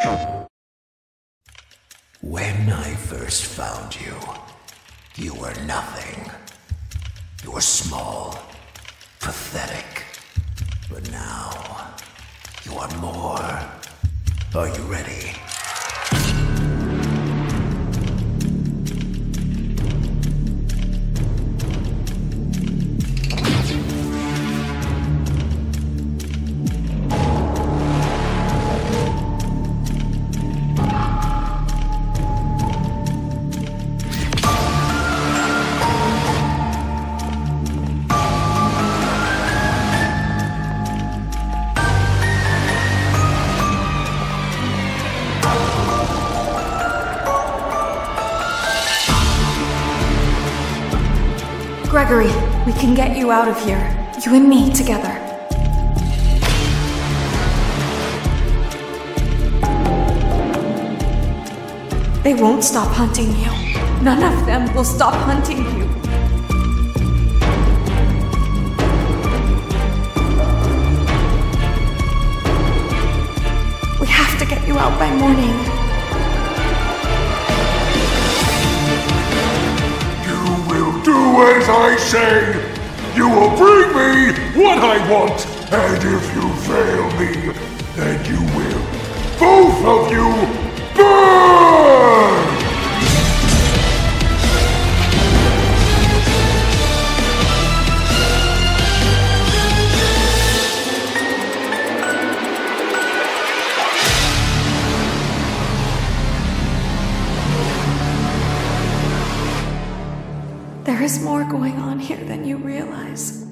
When I first found you, you were nothing. You were small, pathetic. But now, you are more. Are you ready? Gregory, we can get you out of here. You and me together. They won't stop hunting you. None of them will stop hunting you. We have to get you out by morning. Do as I say! You will bring me what I want! And if you fail me, then you will, both of you, burn! There is more going on here than you realize.